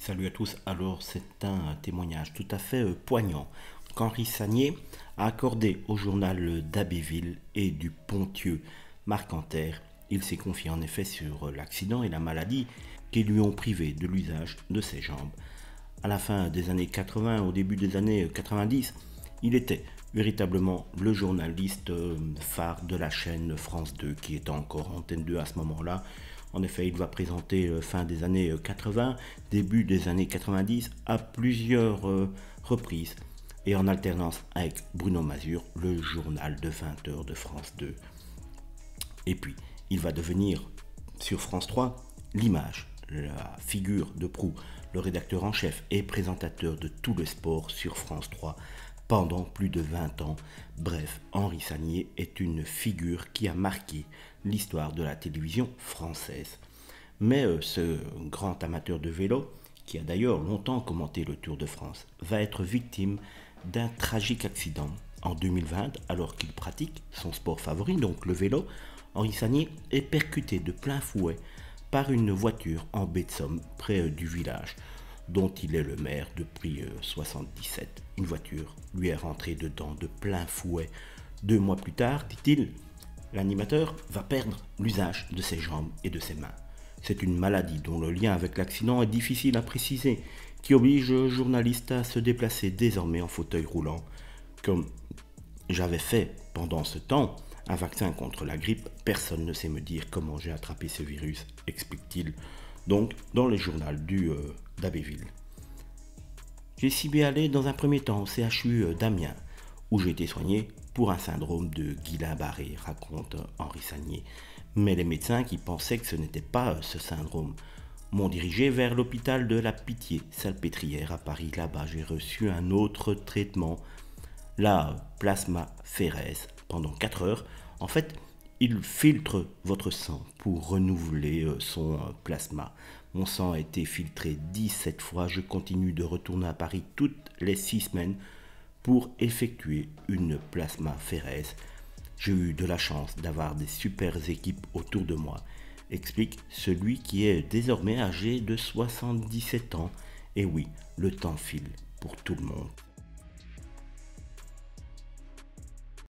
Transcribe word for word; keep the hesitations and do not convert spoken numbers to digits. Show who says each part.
Speaker 1: Salut à tous, alors c'est un témoignage tout à fait euh, poignant qu'Henri Sagnier a accordé au journal d'Abbeville et du Ponthieu Marcanterre. Il s'est confié en effet sur l'accident et la maladie qui lui ont privé de l'usage de ses jambes. À la fin des années quatre-vingts, au début des années quatre-vingt-dix, il était véritablement le journaliste euh, phare de la chaîne France deux qui était encore Antenne deux à ce moment-là. En effet, il va présenter euh, fin des années quatre-vingts, début des années quatre-vingt-dix à plusieurs euh, reprises et en alternance avec Bruno Mazur, le journal de vingt heures de France deux. Et puis, il va devenir sur France trois l'image, la figure de proue, le rédacteur en chef et présentateur de tout le sport sur France trois pendant plus de vingt ans. Bref, Henri Sagnier est une figure qui a marqué l'histoire de la télévision française. Mais euh, ce grand amateur de vélo, qui a d'ailleurs longtemps commenté le Tour de France, va être victime d'un tragique accident en deux mille vingt alors qu'il pratique son sport favori, donc le vélo. Henri Sagnier est percuté de plein fouet par une voiture en baie de Somme près du village dont il est le maire depuis soixante-dix-sept. Une voiture lui est rentrée dedans de plein fouet. Deux mois plus tard, dit-il, l'animateur va perdre l'usage de ses jambes et de ses mains. C'est une maladie dont le lien avec l'accident est difficile à préciser, qui oblige le journaliste à se déplacer désormais en fauteuil roulant. Comme j'avais fait pendant ce temps un vaccin contre la grippe, personne ne sait me dire comment j'ai attrapé ce virus, explique-t-il donc dans le journal du euh, d'Abbeville. J'ai ciblé aller dans un premier temps au C H U d'Amiens, où j'ai été soigné pour un syndrome de Guillain-Barré, raconte Henri Sagnier. Mais les médecins qui pensaient que ce n'était pas ce syndrome m'ont dirigé vers l'hôpital de la Pitié-Salpêtrière à Paris. Là-bas, j'ai reçu un autre traitement, la plasmaphéreuse, pendant quatre heures. En fait, il filtre votre sang pour renouveler son plasma. Mon sang a été filtré dix-sept fois. Je continue de retourner à Paris toutes les six semaines pour effectuer une plasmaphéreuse. J'ai eu de la chance d'avoir des super équipes autour de moi, explique celui qui est désormais âgé de soixante-dix-sept ans. Et oui, le temps file pour tout le monde.